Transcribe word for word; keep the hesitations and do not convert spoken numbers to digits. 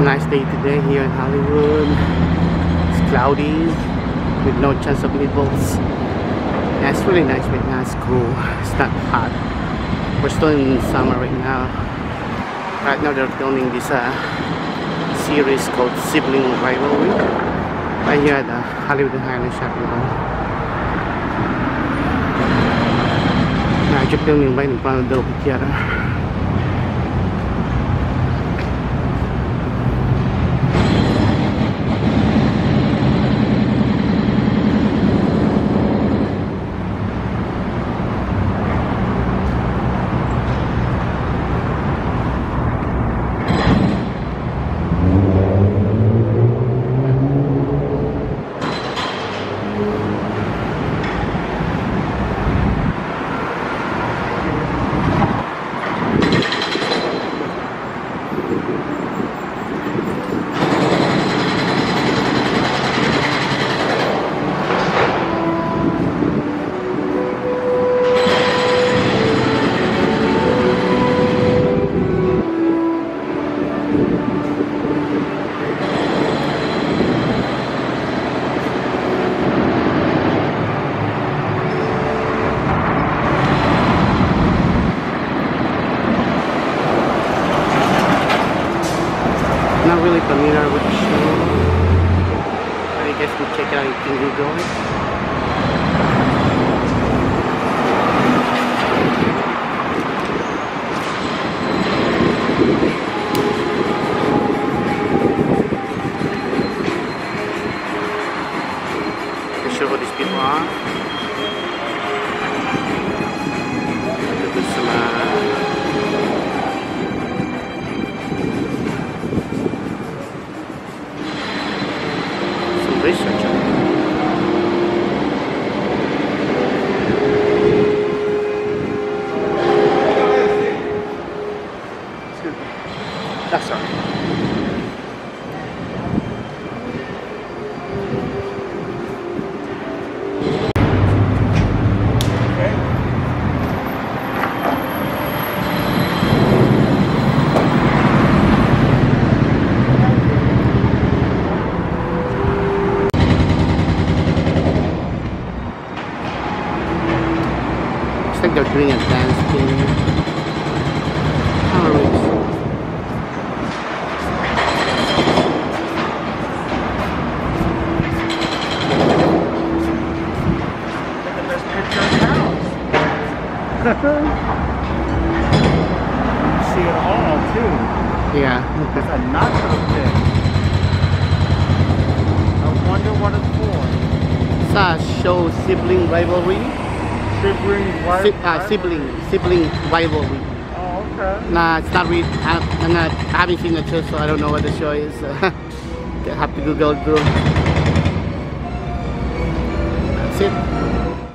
Nice day today here in Hollywood. It's cloudy with no chance of nibbles. Yeah, it's really nice right now. It's cool. It's not hot. We're still in summer right now. Right now they're filming this uh, series called Sibling Rivalry right here at the Hollywood and Highland Shopping Mall. Now, filming right in front of the Dolby Theater. Not really familiar with the show, but I guess we check it out in Google. Not sure who these people are. There's some uh, researcher. That's all right. I think they're doing a dance thing. Oh, Look at this picture of the house. You see it all too. yeah. It's a nacho pit. I wonder what it's for. It's a show, Sibling Rivalry. Sibling Si rivalry? uh, sibling, sibling rivalry. Oh, okay. Nah, it's not really. I'm not. I haven't seen the show, so I don't know what the show is. So I have to Google it through. That's it.